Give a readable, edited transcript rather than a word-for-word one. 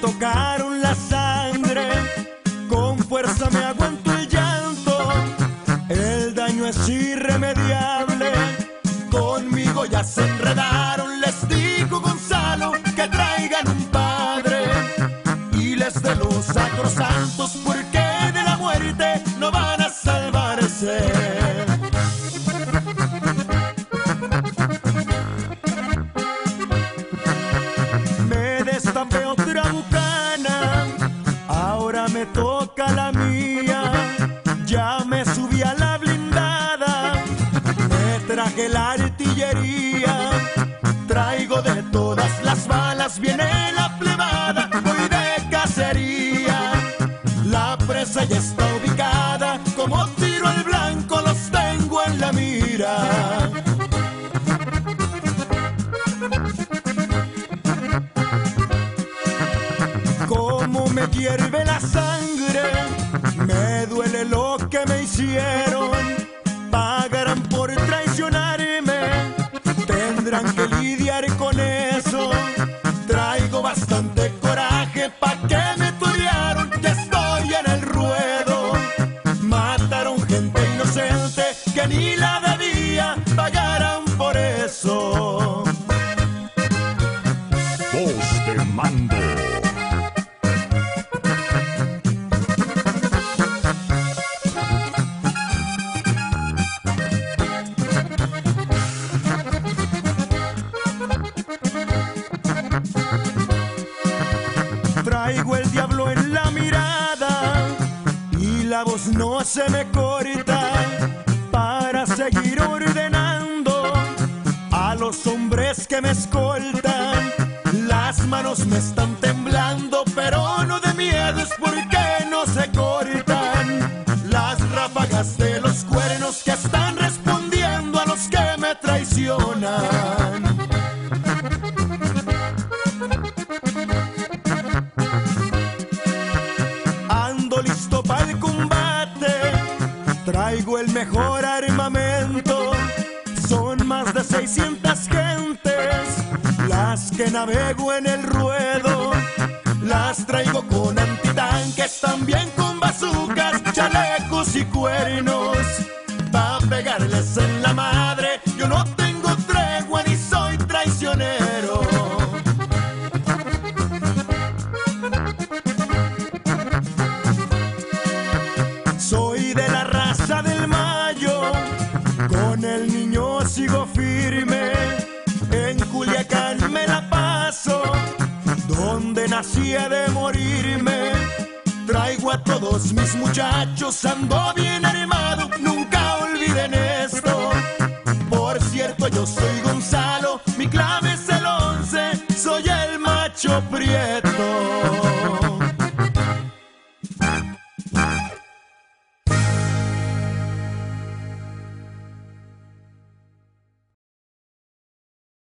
tocaron la sangre, con fuerza me aguanto el llanto. El daño es irremediable, conmigo ya se enredaron. Les digo, Gonzalo, que traigan un padre y les dé los sacrosantos, porque de la muerte no van a salvarse. Me destapé otra bucana, ahora me toca la mía. Ya me subí a la blindada, me traje la artillería. Traigo de todas las balas, viene la plebada, voy de cacería. La presa ya está ubicada, como tiro al blanco los tengo en la mira. Como me hierve la sangre, me duele lo que me hicieron. Pagarán por traicionarme, tendrán que lidiar con eso. Traigo bastante coraje, pa' que me torearon, ya estoy en el ruedo. Mataron gente inocente que ni la debía, pagarán por eso. Voz de mando. Traigo el diablo en la mirada y la voz no se me corta, para seguir ordenando a los hombres que me escoltan. Las manos me están temblando, pero no de miedo, es porque no se cortan las ráfagas de los cuernos que están respondiendo a los que me traicionan. Ando listo para el combate, traigo el mejor armamento. Son más de 600 gentes las que navego en el ruedo. Las traigo con antitanques, también con bazucas, chalecos y cuernos, pa' pegarles en la madre. Yo no tengo tregua ni soy traicionero. Soy de la raza del Mayo, con el niño sigo firme. En Culiacán me la paso, donde nací he de morirme. Traigo a todos mis muchachos, ando bien armado, nunca olviden esto. Por cierto, yo soy Gonzalo,